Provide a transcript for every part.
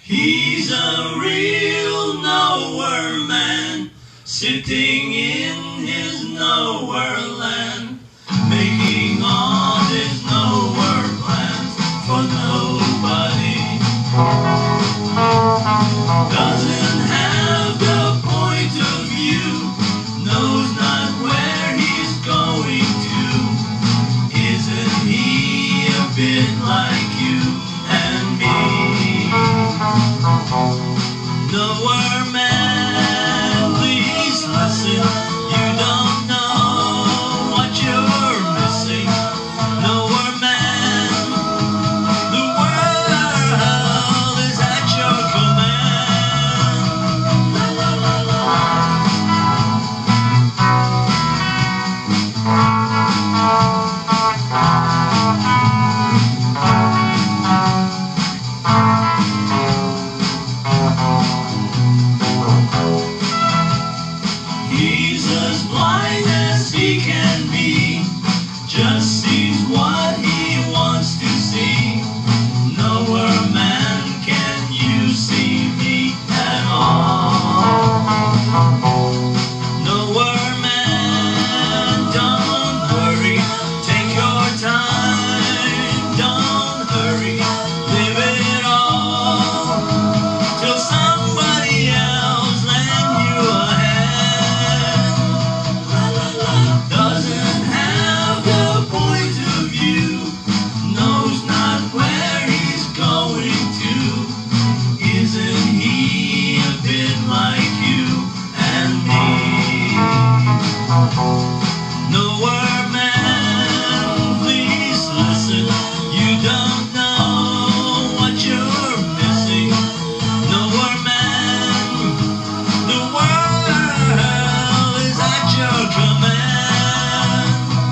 He's a real nowhere man, sitting in his nowhere land, making all his nowhere plans for nobody. Doesn't have the point of view, knows not where he's going to. Isn't he a bit like you and me? Nowhere man, please listen. You don't know what you're missing. Nowhere man, the world is at your command. La la la la. He's as blind as he can be, just sees what he wants to see. Nowhere man, can you see me at all? Nowhere man, don't worry, take your time, don't hurry, live it all till somebody else lend you a hand. Doesn't have the point of view, knows not where he's going to. Isn't he a bit like you and me? Nowhere man, please listen. You don't know what you're missing. Nowhere man, the world is at your command.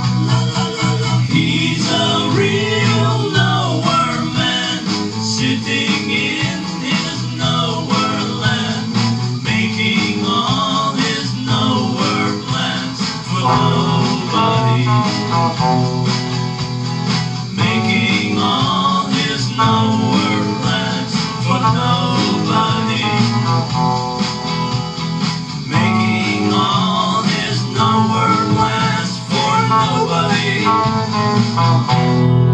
He's a real nowhere man, sitting in his nowhere land, making all his nowhere plans for nobody. Making all his nowhere plans for nobody. Making all his nowhere plans for nobody.